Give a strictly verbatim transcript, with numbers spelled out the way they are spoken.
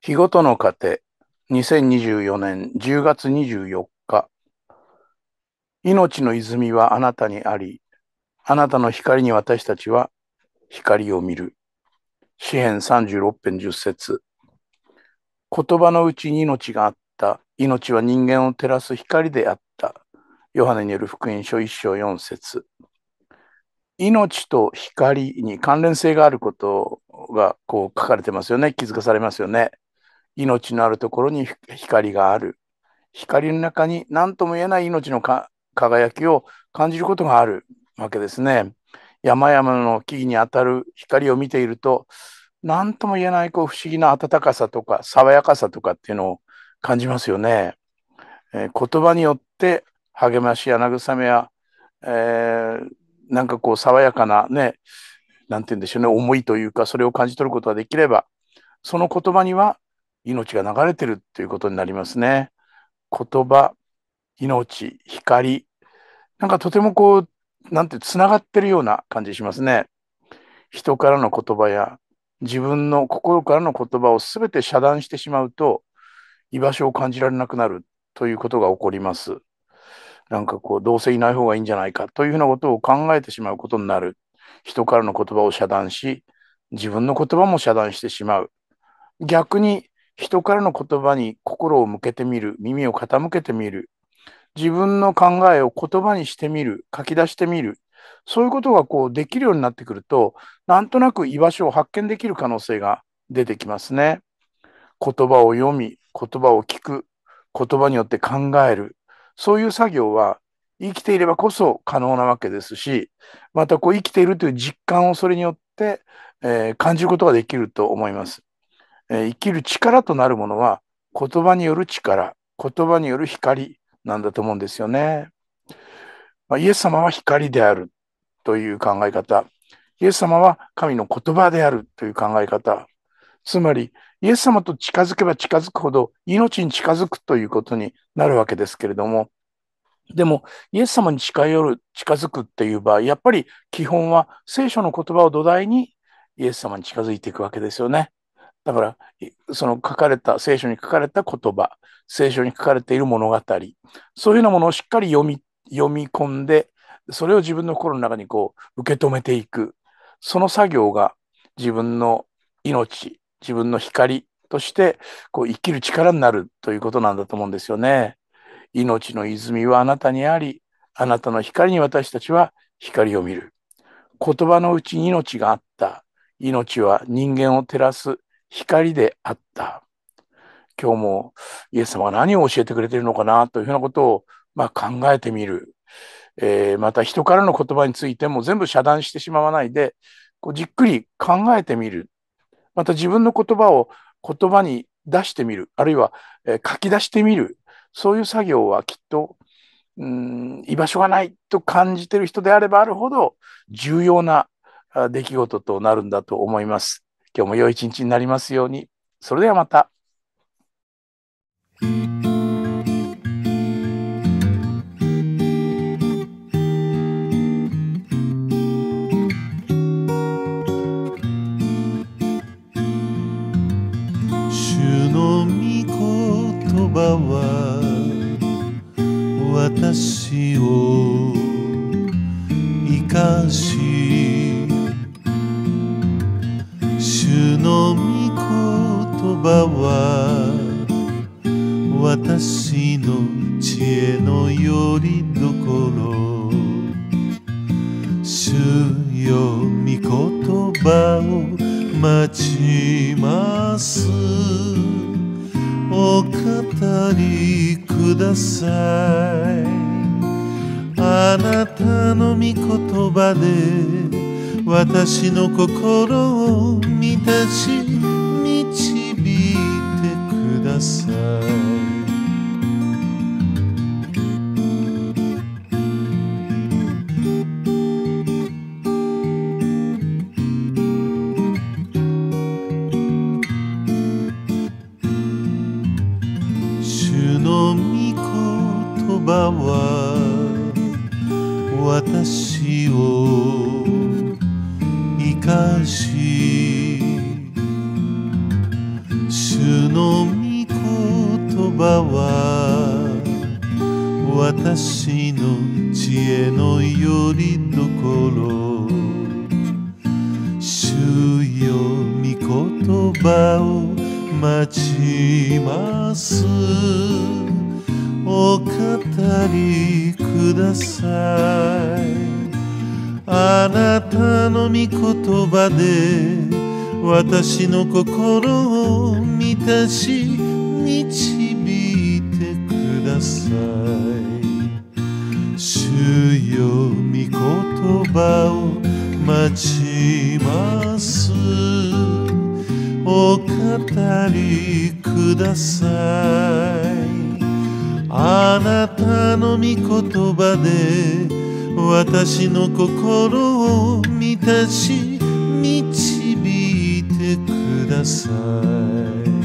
日ごとの糧、にせんにじゅうよねんじゅうがつにじゅうよっか。命の泉はあなたにあり、あなたの光に私たちは光を見る。詩編さんじゅうろく編じゅっ節。言葉のうちに命があった。命は人間を照らす光であった。ヨハネによる福音書いっ章よん節。命と光に関連性があることがこう書かれてますよね。気づかされますよね。命のあるところに光がある。光の中に何とも言えない命のか輝きを感じることがあるわけですね。山々の木々に当たる光を見ていると、何とも言えないこう不思議な温かさとか爽やかさとかっていうのを感じますよね。えー言葉によって励ましや慰めや、えーなんかこう爽やかなね、なんて言うんでしょうね、思いというか、それを感じ取ることができれば、その言葉には命が流れてるということになりますね。言葉、命、光、なんかとてもこう、なんてつながってるような感じしますね。人からの言葉や自分の心からの言葉をすべて遮断してしまうと、居場所を感じられなくなるということが起こります。なんかこう、どうせいない方がいいんじゃないかというふうなことを考えてしまうことになる。人からの言葉を遮断し、自分の言葉も遮断してしまう。逆に人からの言葉に心を向けてみる、耳を傾けてみる、自分の考えを言葉にしてみる、書き出してみる、そういうことがこうできるようになってくると、なんとなく居場所を発見できる可能性が出てきますね。言葉を読み、言葉を聞く、言葉によって考える、そういう作業は生きていればこそ可能なわけですし、またこう生きているという実感をそれによって、えー感じることができると思います。えー生きる力となるものは言葉による力、言葉による光なんだと思うんですよね。まあ、イエス様は光であるという考え方、イエス様は神の言葉であるという考え方、つまりイエス様と近づけば近づくほど命に近づくということになるわけですけれども、でもイエス様に近寄る、近づくっていう場合、やっぱり基本は聖書の言葉を土台にイエス様に近づいていくわけですよね。だから、その書かれた、聖書に書かれた言葉、聖書に書かれている物語、そういうようなものをしっかり読み、読み込んで、それを自分の心の中にこう受け止めていく。その作業が自分の命、自分の光としてこう生きる力になるということなんだと思うんですよね。命の泉はあなたにあり、あなたの光に私たちは光を見る。言葉のうちに命があった。命は人間を照らす光であった。今日もイエス様が何を教えてくれているのかなというふうなことを、まあ、考えてみる。えーまた人からの言葉についても全部遮断してしまわないで、こうじっくり考えてみる。また自分の言葉を言葉に出してみる。あるいは、えー書き出してみる。そういう作業はきっと、うん、居場所がないと感じている人であればあるほど重要な出来事となるんだと思います。今日も良い一日になりますように。それではまた。 主の御言葉は私を生かし、主の御言葉は私の知恵のよりどころ。主よ御言葉を待ちます。お語りください。あなたの御言葉で私の心を満たし導いてください。主の御言葉は私を生かし、 葉は私の知恵のよりどころ。主よ御言葉を待ちます。お語りください。あなたの御言葉で私の心を満たし導いてください。主よ御言葉を待ちます。お語りください。あなたの御言葉で私の心を満たし導いてください。